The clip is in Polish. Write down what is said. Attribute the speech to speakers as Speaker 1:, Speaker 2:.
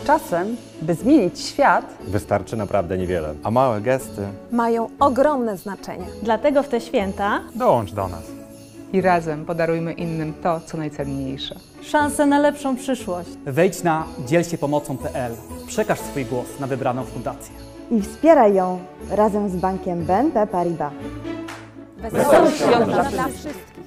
Speaker 1: Czasem, by zmienić świat,
Speaker 2: wystarczy naprawdę niewiele.
Speaker 3: A małe gesty
Speaker 4: mają ogromne znaczenie.
Speaker 5: Dlatego w te święta
Speaker 6: dołącz do nas.
Speaker 7: I razem podarujmy innym to, co najcenniejsze.
Speaker 5: szansę na lepszą przyszłość.
Speaker 8: Wejdź na dzielsiepomocą.pl, przekaż swój głos na wybraną fundację.
Speaker 9: I wspieraj ją razem z bankiem BNP Paribas.
Speaker 4: Wesołych świąt dla wszystkich.